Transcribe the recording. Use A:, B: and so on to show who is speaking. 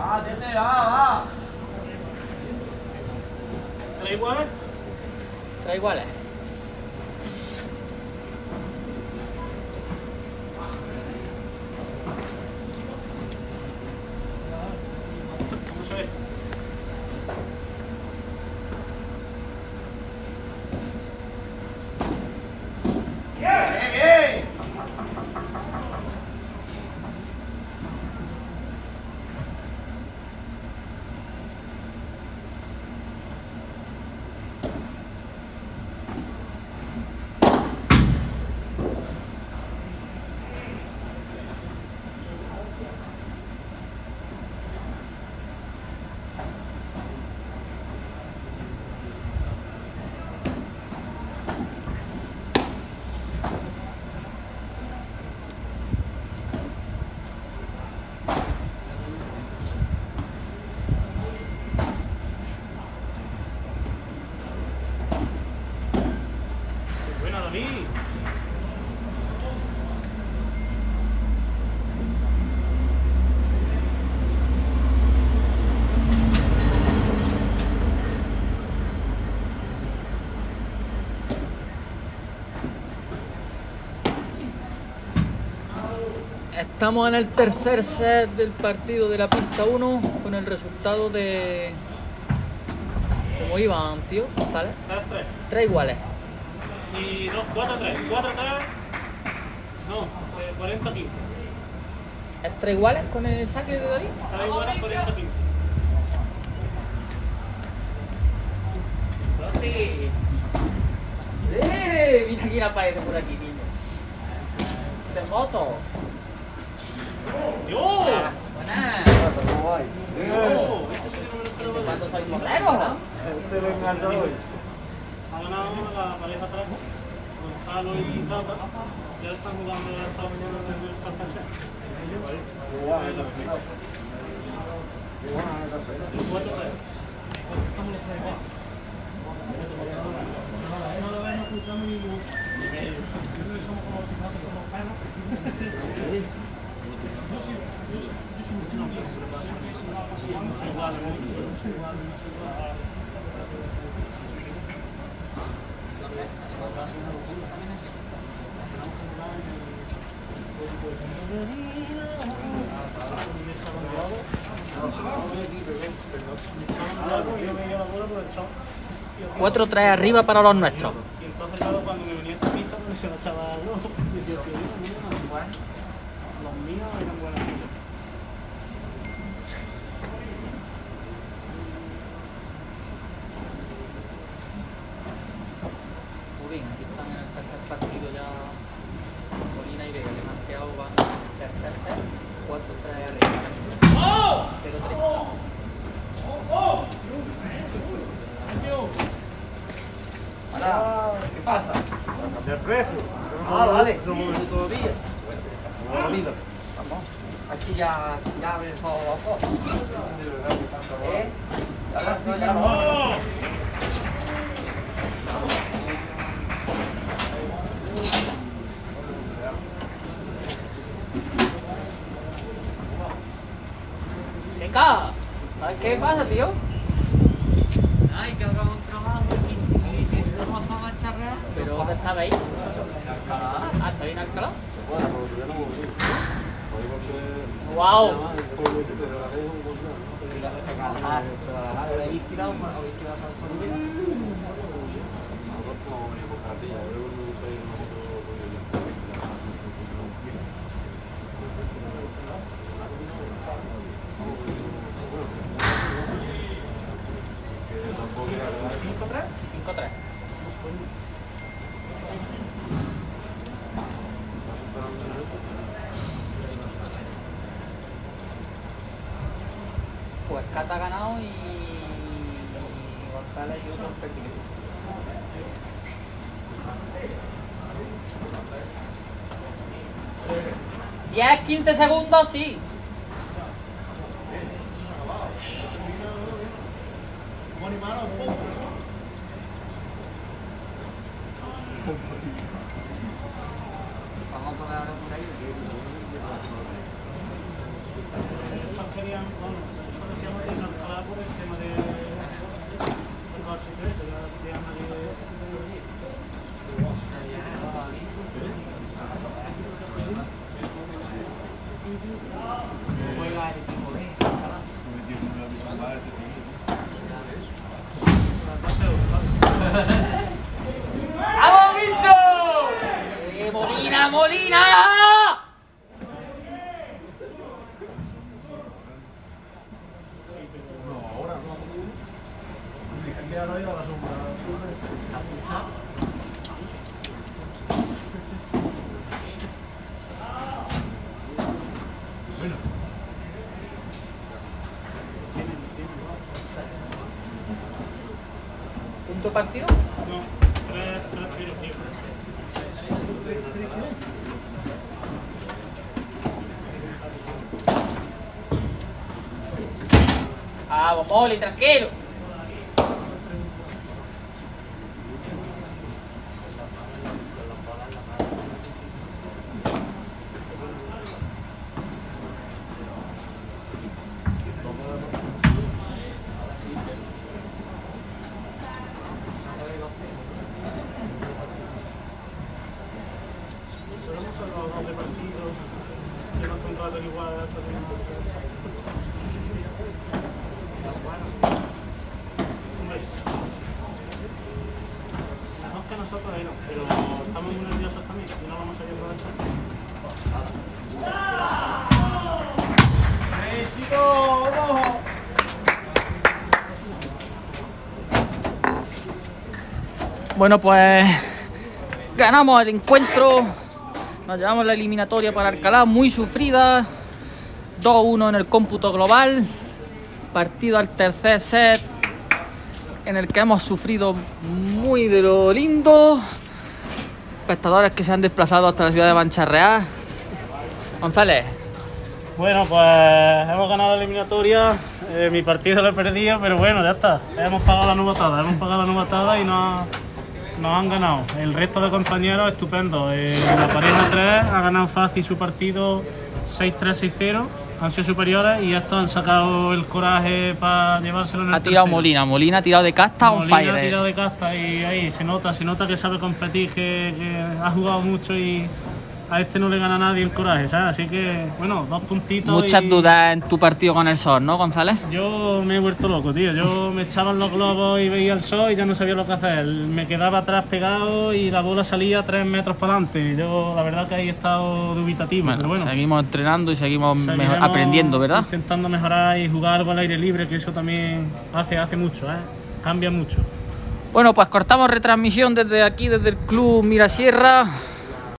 A: va.
B: ¿Tres iguales?
C: 3 iguales.
B: ¿Cómo se ve?
A: Bien.
B: Buena, David.
C: Estamos en el tercer set del partido de la pista 1 con el resultado de... ¿Cómo iban, tío? ¿Sale?
B: 3-3.
C: 3 iguales.
B: Y 2, 4-3. 4-3. No, 40-15.
C: ¿Es 3 iguales con el saque de David?
B: 3 iguales, 40-15.
C: ¡Rosy! Mira quién aparece por aquí, niño. De moto.
B: ¡Yo!
C: Buena.
B: ¡Yo! Esto sí que no me lo esperaba.
C: ¿Cuántos sois morreros, no?
B: Ha ganado la pareja atrás. Gonzalo y Tata. Ya están jugando esta mañana desde el profesional. El 4-3. Estamos los tres igual. No lo ven escuchando ni yo creo que somos como si nosotros somos perros. Yo soy mucho amigo, pero mucho igual, mucho igual.
C: No. 4-3 arriba para los nuestros.
B: Y entonces claro, cuando me venía esta pista, pues se la echaba al ojo. Y decía, tío, mira, son buenos. Los míos eran buenos amigos.
C: Muy bien, aquí están en el tercer partido ya. Molina y Vega, que han quedado van en el tercer set. 4-3 arriba. 0-3.
A: ¿Qué pasa?
D: ¿Cambiar precio?
A: Vale.
D: No hemos visto todavía.
A: Vamos. Aquí ya ves todo loco. Ya no.
C: ¡Seca! ¿Sabes qué pasa, tío? Ay, que hagamos trabajo y que estamos a macharrear. Pero ¿dónde estaba ahí? Ah, está bien Alcalá.
D: Bueno, pero ya no hemos venido.
C: ¡Wow!
A: ¿Habéis tirado por
C: Pues Cata ha ganado y González y otro perdido. 10-15 segundos, sí. Vamos a comer ahora por ahí.
B: Estos querían, bueno,
C: ¡Vamos, bicho! ¡Molina, Molina! ¿Punto partido?
B: No, 3 tiros, tío.
C: Vamos, Moli, tranquilo.
B: Hemos salvado 2 de partidos, que nos contratan igual hasta el final. Hombre, no es que nosotros ahí no, pero estamos muy nerviosos también y no vamos a ir a aprovechar.
D: ¡Hey, chicos! ¡Vamos!
C: Bueno, pues ganamos el encuentro. Nos llevamos la eliminatoria para Alcalá, muy sufrida. 2-1 en el cómputo global. Partido al tercer set, en el que hemos sufrido muy de lo lindo. Espectadores que se han desplazado hasta la ciudad de Bancharreá. González.
B: Bueno, pues hemos ganado la eliminatoria. Mi partido lo he perdido, pero bueno, ya está. Hemos pagado la novatada y nos han ganado. El resto de compañeros, estupendo. La pareja 3 ha ganado fácil su partido 6-3, 6-0. Han sido superiores y estos han sacado el coraje para llevárselo en el
C: Ha tirado
B: tercero.
C: Molina ha tirado de casta on
B: Molina
C: fire.
B: ha tirado de casta y ahí se nota que sabe competir, que ha jugado mucho y a este no le gana nadie el coraje, ¿sabes? Así que, bueno, 2 puntitos.
C: Muchas
B: y
C: dudas en tu partido con el Sol, ¿no, González?
B: Yo me he vuelto loco, tío. Yo me echaban los globos y veía el sol y ya no sabía lo que hacer. Me quedaba atrás pegado y la bola salía 3 metros para adelante. Yo, la verdad, que ahí he estado dubitativo.
C: Bueno,
B: pero bueno,
C: seguimos entrenando y seguimos
B: seguiremos
C: aprendiendo, ¿verdad?
B: intentando mejorar y jugar algo al aire libre, que eso también hace mucho, ¿eh? Cambia mucho.
C: Bueno, pues cortamos retransmisión desde aquí, desde el Club Mirasierra.